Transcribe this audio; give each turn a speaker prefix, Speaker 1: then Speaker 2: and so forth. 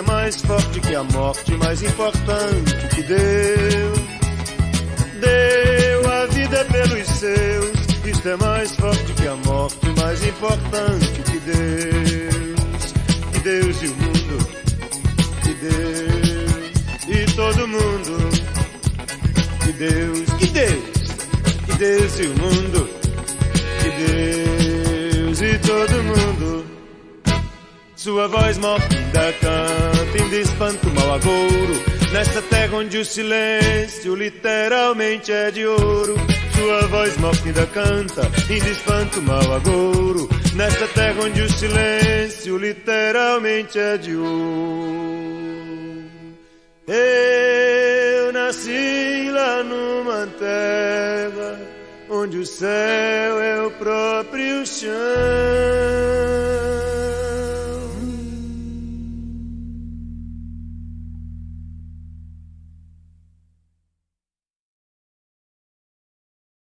Speaker 1: é mais forte que a morte mais importante que deu. Deu a vida pelos seus. Isto é mais forte que a morte mais importante que Deus. Que Deus e o mundo. Que Deus e todo mundo. Que Deus, que Deus. Que Deus e o mundo. Que Deus e todo mundo. Sua voz morta canta, ainda espanta o mau agouro. Nessa terra onde o silêncio literalmente é de ouro. Sua voz morta ainda canta, ainda espanta o mau agouro. Nessa terra onde o silêncio literalmente é de ouro. Eu nasci lá numa terra onde o céu é o próprio chão.